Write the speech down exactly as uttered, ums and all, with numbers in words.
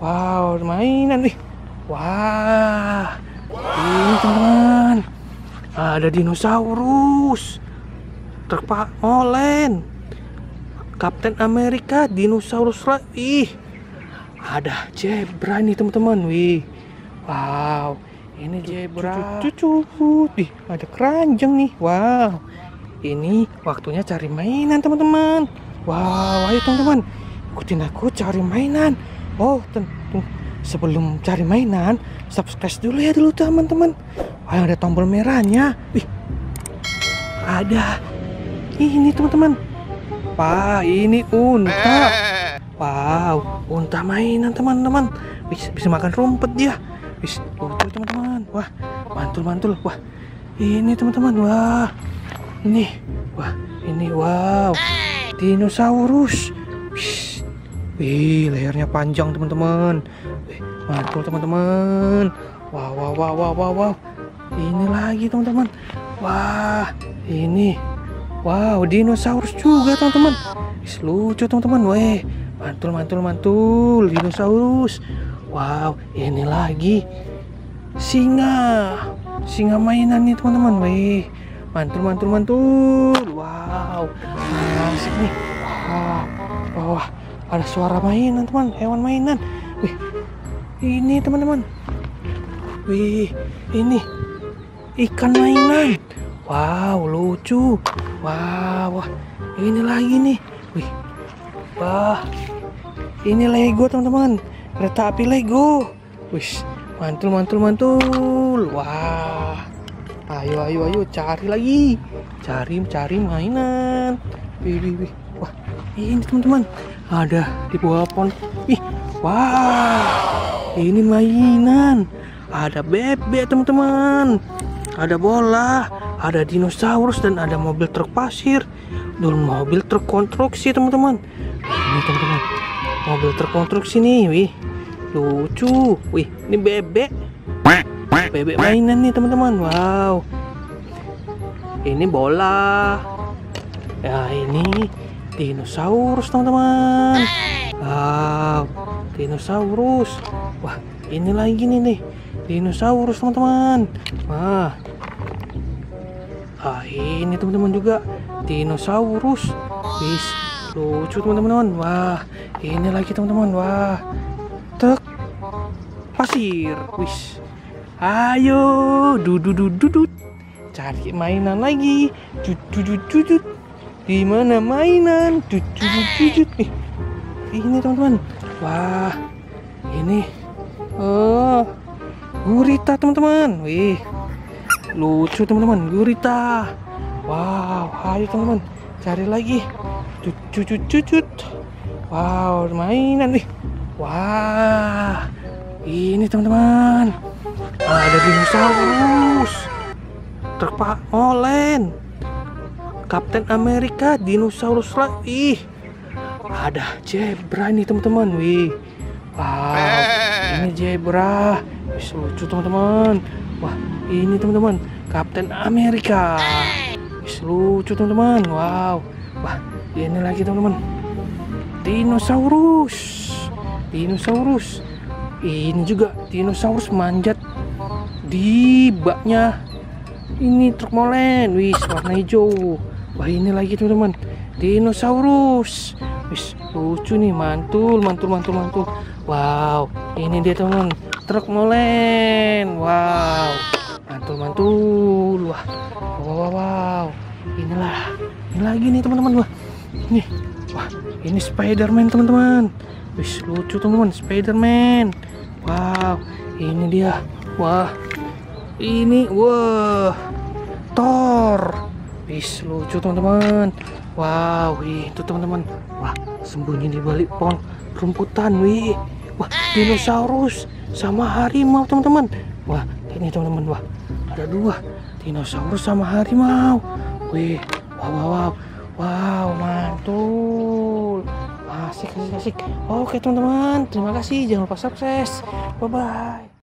Wow, mainan nih. Wah, ini teman-teman. Ada dinosaurus. Truk Pak Molen. Kapten Amerika, dinosaurus lagi. Ada zebra nih teman-teman. Wih. Wow, ini zebra. Cucu, ih, ada keranjang nih. Wow. Ini waktunya cari mainan teman-teman. Wow, ayo teman-teman. Ikutin aku cari mainan. Oh, tentu sebelum cari mainan, subscribe dulu ya dulu teman-teman. Wah, ada tombol merahnya. Wih. Ada. Ini teman-teman. Wah, ini unta. Wow, unta mainan teman-teman. Bisa, bisa makan rumput dia. Bisa lucu teman-teman. Wah, mantul-mantul. Wah, ini teman-teman. Wah, ini. Wah, ini wow. Dinosaurus. Wih, lehernya panjang teman-teman. Wih, mantul teman-teman. Wow, wow, wow, wow, wow, wow. Ini lagi teman-teman. Wah, ini. Wow, dinosaurus juga teman-teman. Lucu teman-teman. Weh, mantul, mantul, mantul. Dinosaurus. Wow, ini lagi. Singa. Singa mainan nih teman-teman. Weh, mantul, mantul, mantul. Wow, asik nih. Wow, wah, ada suara mainan teman, hewan mainan. Wih, ini teman-teman. Wih, ini ikan mainan. Wow, lucu. Wow, wah, ini lagi nih. Wih, wah, ini Lego teman-teman. Kereta api Lego. Wih, mantul, mantul, mantul. Wah, ayo, ayo, ayo, cari lagi. Cari, cari mainan. Wih, wih, wih. Wah, ini teman-teman. Ada di bawah pohon. Ih, wah, ini mainan. Ada bebek teman-teman. Ada bola, ada dinosaurus dan ada mobil truk pasir dan mobil truk konstruksi teman-teman. Ini teman-teman, mobil truk konstruksi nih, wih, lucu. Wih, ini bebek, bebek mainan nih teman-teman. Wow, ini bola. Ya, ini dinosaurus teman-teman. Wow, dinosaurus. Wah, ini lagi nih nih, dinosaurus teman-teman. Wah, ah, ini teman-teman juga dinosaurus. Wis, lucu teman-teman. Wah, ini lagi teman-teman. Wah, truk pasir. Wis, ayo, dudut-dudut, cari mainan lagi. Dudut-dudut, di mana mainan? Dudut-dudut. Eh, ini teman-teman. Wah, ini, oh, gurita teman-teman. Wih, lucu teman-teman, gurita. Wow, ayo teman-teman, cari lagi. Cucut-cucut. Wow, mainan nih. Wah, ini teman-teman. Ada dinosaurus. Truk Pak Molen. Kapten Amerika, dinosaurus lagi. Ada zebra nih teman-teman. Wih. Wow, ini zebra. Wih, lucu teman-teman. Wah, ini teman-teman, Kapten Amerika. Wih, lucu teman-teman. Wow. Wah, ini lagi teman-teman. Dinosaurus. Dinosaurus. Ini juga dinosaurus manjat di baknya. Ini truk molen. Wih, warna hijau. Wah, ini lagi teman-teman. Dinosaurus. Wih, lucu nih, mantul, mantul, mantul, mantul. Wow, ini dia teman-teman, truk molen. Wow, mantul, mantul. Wah, wow, wow, wow. Inilah, ini lagi nih teman-teman. Wah, ini, wah, ini Spiderman teman-teman. Wih, lucu teman-teman, Spiderman. Wow, ini dia. Wah, ini, wah, Thor. Wih, lucu teman-teman. Wow, itu teman-teman. Wah, sembunyi di balik pohon rumputan. Wih, wah, dinosaurus sama harimau teman-teman. Wah, ini teman-teman. Wah, ada dua, dinosaurus sama harimau. Wih, wow, wow, wow, wow, mantul. Asik, asik, asik. Oke teman-teman, terima kasih. Jangan lupa subscribe. Bye bye.